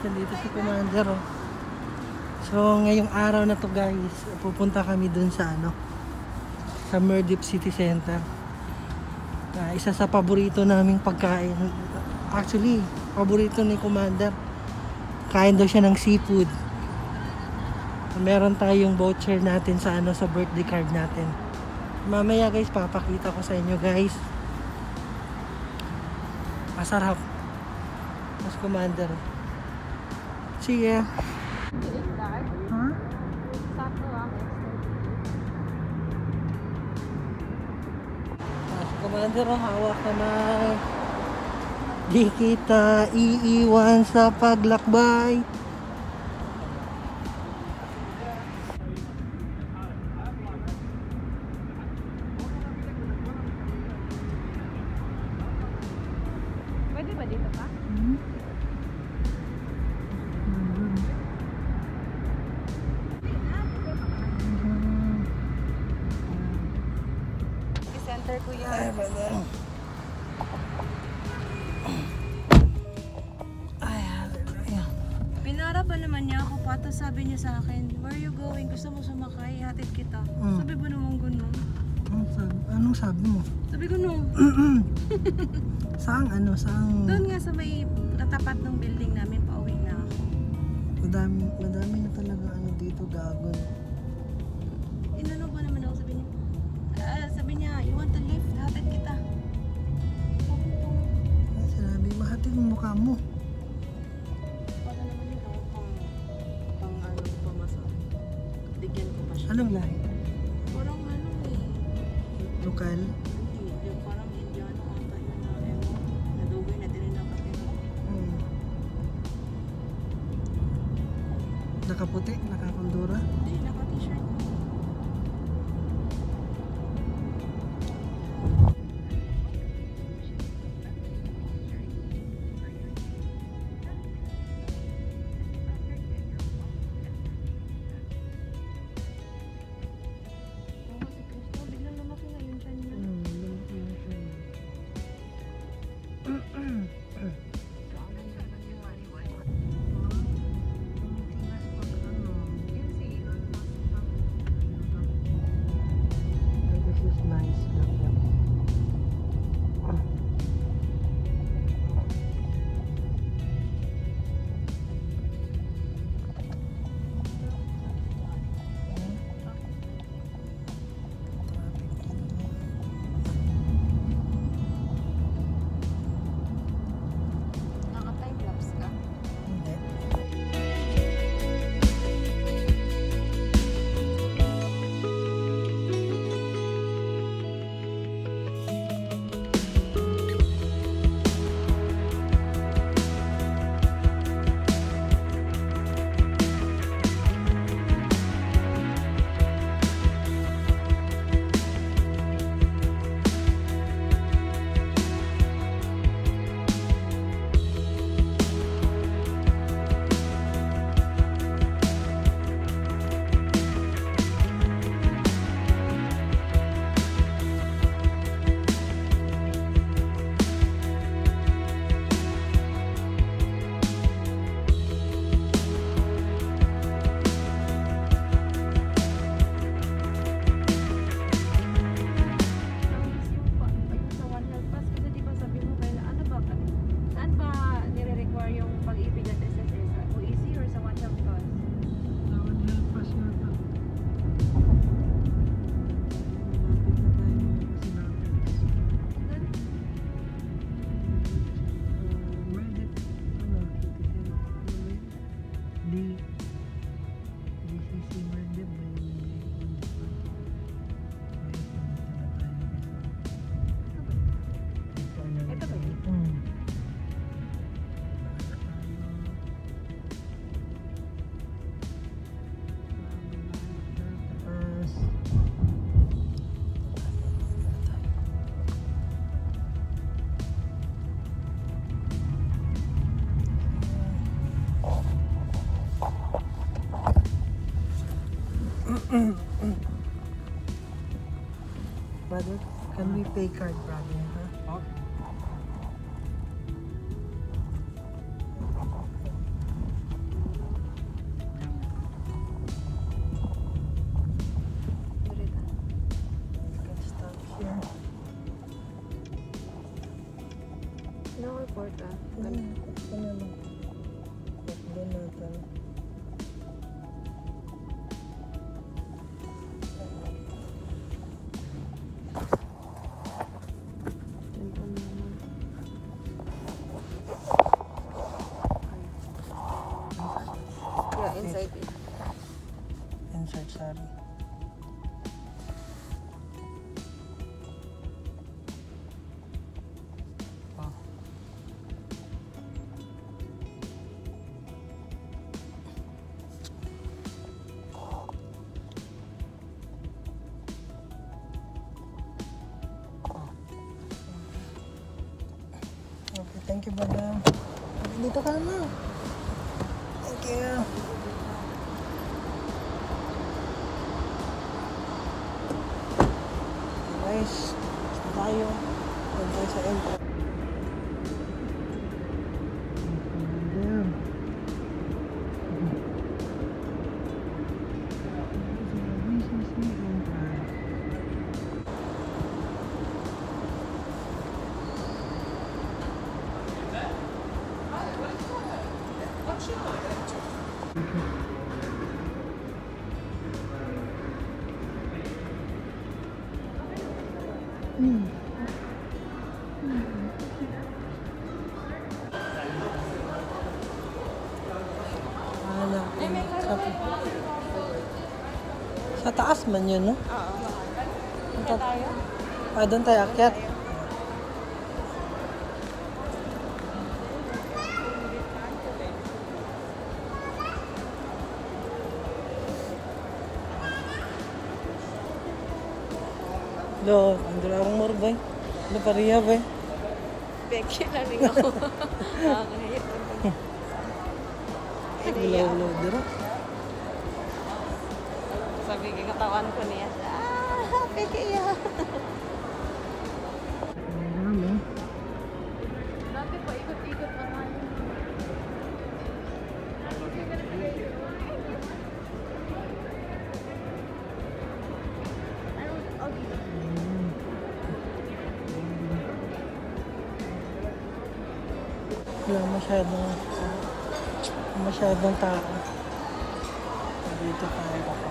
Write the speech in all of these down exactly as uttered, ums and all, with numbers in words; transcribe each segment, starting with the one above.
nandito si Commander. Oh. So, ngayong araw na to guys, pupunta kami dun sa ano, sa Merdip City Center. Uh, isa sa paborito naming pagkain. Actually, paborito ni Commander. Kain daw siya ng seafood. Meron tayong voucher natin sa ano, sa birthday card natin. Mamaya guys, papakita ko sa inyo guys. Masarap. Mas Commander. Sige. Huh? Mas Commander, oh, hawak ka na. Di kita iiwan sa paglakbay. Pwede ba dito pa? Hmm? Hmm. I-center ko yun. Ay, madam. Ay, hallelujah. Pinara ba naman niya ako pa? Tapos sabi niya sa akin, where are you going? Gusto mo sumakay? Hatid kita. Mm. Sabi ba naman gano'n? Anong sabi, anong sabi mo? Sabi ko no. Saang ano? Saang... Doon nga sa may katapat ng building namin, pauwi na ako. Madami, madami na talaga ano dito, gagon. Inano ba naman ako? Sabi niya, ah, sabi niya, you want to lift? Hatid kita. Ay, sinabi, mahatid mo mukha mo. Para naman yun ako pang, pang ano, pamasahe. Bigyan ko pa siya. Anong lahi? Parang ano eh. Lokal? Hindi, yung parang Indiano ata yun na ewan. Nadugoy na din na kapit. Hmm. Nakaputi? Nakakundura? Hindi, naka-t-shirt. Oo, si Cristo, biglang lumaki na yung tiyan niya. Hmm, lumaki na siya. This is nice. Look, look. Naka-time lapse ka? Hindi. Yung pa- yung sa One Health Pass, kasi di ba sabi mo, kailan, ano ba, saan ba nire-require yung pag-ibig at S S S? Sa O E C or sa One Health Pass? Tawad helpas yata. Malapit na tayo kasi natin. Doon? Uh, Merdip, ano, City Center. Ano ba yun? D. D C C Merdip. May Ito ba yun? Hmm. Tapos brother, can we pay card, brother? Huh? No-report ah. Hmm, ano lang. Doon natin. Yeah, inside it. Insert, sorry. Oh. Okay, thank you, madam. Dito ka na. Thank you. Guys, tayo. Doon tayo sa entry. Madam. Hmm. Wala. Sa, sa taas man yun, no? Oo. Punta tayo? Ah, doon tayo akyat. Lo, andun akong morbay. Ano pa riya ba? Becky na rin ako. Nakakahit. Ulaw-ulaw dira. Sabi ko, katawan ko niya. Ah, Becky ya. Marami. Dati pa ikot-ikot naman. Wala masyadong masyadong tao. Dito tayo ako.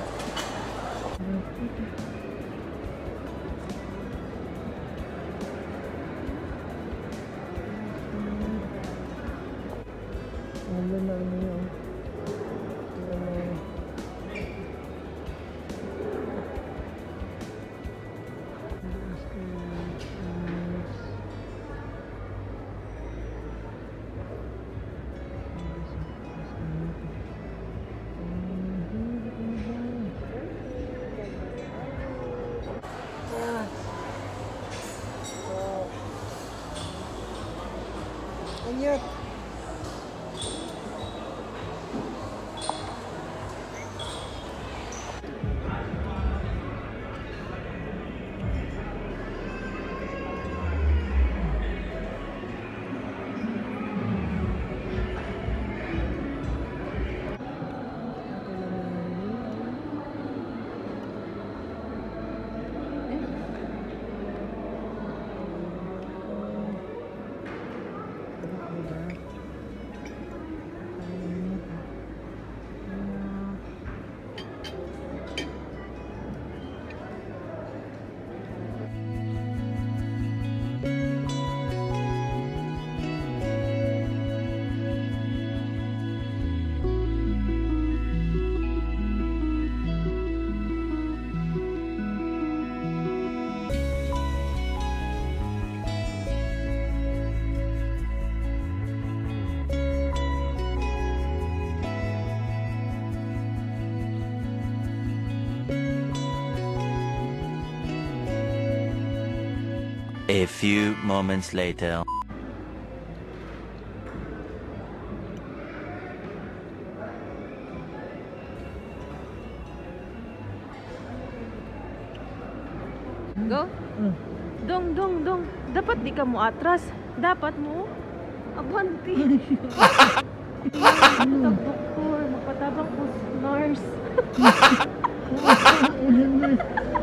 Ano na ano yun? Ano? Anyot. A few moments later. Go. Hmm. Dong, dong, dong. Dapat di ka mo atras. Dapat mo abante. Magdoktor, magpatabang po nurse.